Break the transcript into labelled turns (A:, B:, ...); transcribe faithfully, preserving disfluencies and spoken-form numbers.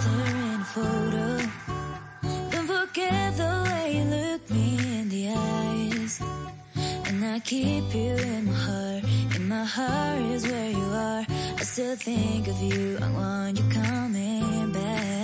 A: stare in a photo. Don't forget the way you look me in the eyes. And I keep you in my heart. In my heart is where you are. I still think of you. I want you coming back.